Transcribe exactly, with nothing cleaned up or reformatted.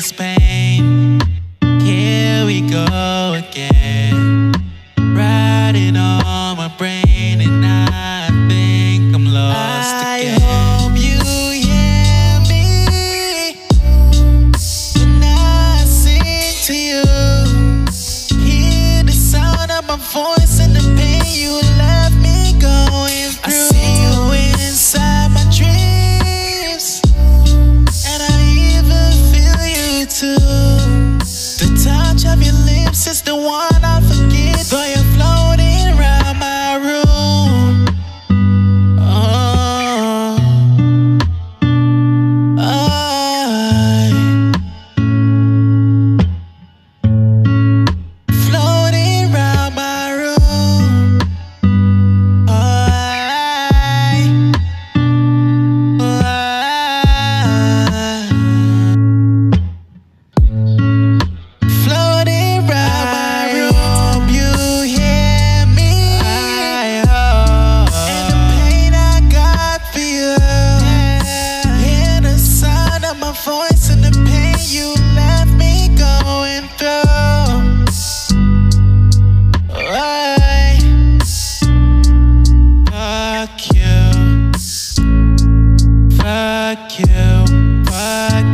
explain. Here we go again, riding on my brain, and I think I'm lost again. I hope you hear me when I sing to you. Hear the sound of my voice and the pain you left me going through. I see you inside my dreams, and I even feel you too. The touch of your lips is the one I forget, though you're floating around my room. Oh, I floating around my room. Oh, I, oh, I floating around my room. You hear me? And the pain I got for you. Hear the sound of my voice and the pain you left me going through. Why? Fuck you. Fuck you. Fuck